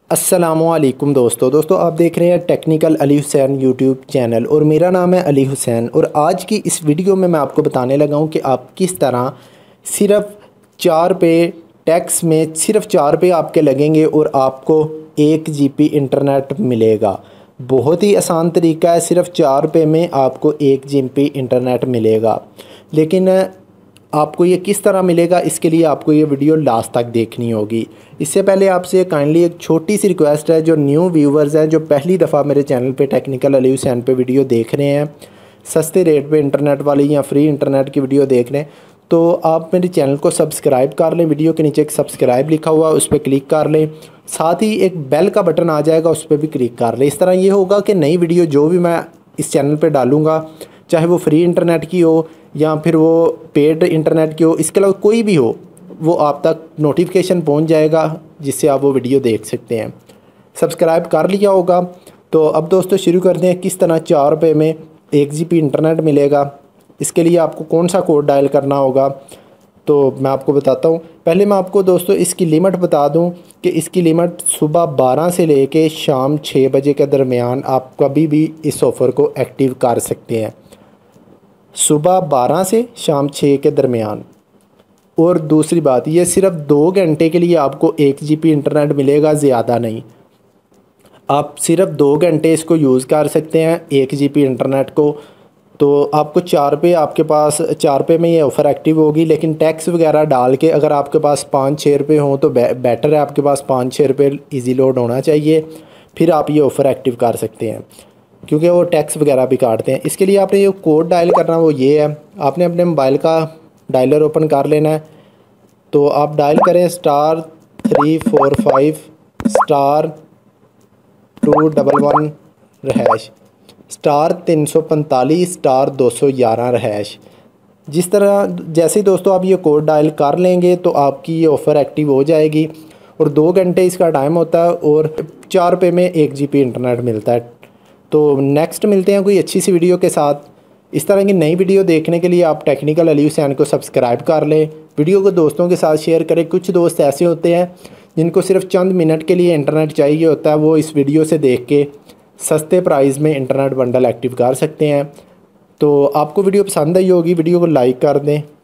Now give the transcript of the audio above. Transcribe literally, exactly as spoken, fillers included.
अस्सलामुअलैकुम दोस्तों दोस्तों आप देख रहे हैं technical Ali Hussain YouTube channel और मेरा नाम है अली हुसैन। और आज की इस वीडियो में मैं आपको बताने लगा हूं कि आप किस तरह सिर्फ चार पे टैक्स में सिर्फ चार पे आपके लगेंगे और आपको एक जीबी इंटरनेट मिलेगा। बहुत ही आसान तरीका है, सिर्फ चार पे में आपको एक जीबी इंटरनेट मिलेगा। लेकिन आपको ये किस तरह मिलेगा, इसके लिए आपको ये वीडियो लास्ट तक देखनी होगी। इससे पहले आपसे काइंडली एक छोटी सी रिक्वेस्ट है, जो न्यू व्यूवर्स हैं, जो पहली दफ़ा मेरे चैनल पे टेक्निकल अली हुसैन पे वीडियो देख रहे हैं, सस्ते रेट पे इंटरनेट वाली या फ्री इंटरनेट की वीडियो देख रहे हैं, तो आप मेरे चैनल को सब्सक्राइब कर लें। वीडियो के नीचे एक सब्सक्राइब लिखा हुआ, उस पर क्लिक कर लें। साथ ही एक बेल का बटन आ जाएगा, उस पर भी क्लिक कर लें। इस तरह ये होगा कि नई वीडियो जो भी मैं इस चैनल पर डालूँगा, चाहे वो फ्री इंटरनेट की हो या फिर वो पेड इंटरनेट की हो, इसके अलावा कोई भी हो, वो आप तक नोटिफिकेशन पहुंच जाएगा, जिससे आप वो वीडियो देख सकते हैं। सब्सक्राइब कर लिया होगा। तो अब दोस्तों शुरू करते हैं किस तरह चार रुपये में एक जी बी इंटरनेट मिलेगा। इसके लिए आपको कौन सा कोड डायल करना होगा तो मैं आपको बताता हूँ। पहले मैं आपको दोस्तों इसकी लिमिट बता दूँ कि इसकी लिमिट सुबह बारह से लेके शाम छः बजे के दरमियान आप कभी भी इस ऑफ़र को एक्टिव कर सकते हैं, सुबह बारह से शाम छः के दरमियान। और दूसरी बात, ये सिर्फ दो घंटे के लिए आपको एक जी बी इंटरनेट मिलेगा, ज़्यादा नहीं। आप सिर्फ दो घंटे इसको यूज़ कर सकते हैं एक जी बी इंटरनेट को। तो आपको चार पे आपके पास चार पे में ये ऑफ़र एक्टिव होगी, लेकिन टैक्स वगैरह डाल के अगर आपके पास पाँच छः रुपये हों तो बे, बेटर है, आपके पास पाँच छः रुपये ईजी लोड होना चाहिए, फिर आप ये ऑफ़र एक्टिव कर सकते हैं, क्योंकि वो टैक्स वगैरह भी काटते हैं। इसके लिए आपने जो कोड डायल करना वो ये है, आपने अपने मोबाइल का डायलर ओपन कर लेना है। तो आप डायल करें star three four five star two double one hash star तीन सौ पैंतालीस स्टार दो सौ ग्यारह रहैश। जिस तरह जैसे ही दोस्तों आप ये कोड डायल कर लेंगे तो आपकी ये ऑफ़र एक्टिव हो जाएगी। और दो घंटे इसका टाइम होता है और चार रुपये में एक जी बी इंटरनेट मिलता है। तो नेक्स्ट मिलते हैं कोई अच्छी सी वीडियो के साथ। इस तरह की नई वीडियो देखने के लिए आप टेक्निकल अली हुसैन को सब्सक्राइब कर लें, वीडियो को दोस्तों के साथ शेयर करें। कुछ दोस्त ऐसे होते हैं जिनको सिर्फ चंद मिनट के लिए इंटरनेट चाहिए होता है, वो इस वीडियो से देख के सस्ते प्राइस में इंटरनेट बंडल एक्टिव कर सकते हैं। तो आपको वीडियो पसंद आई होगी, वीडियो को लाइक कर दें।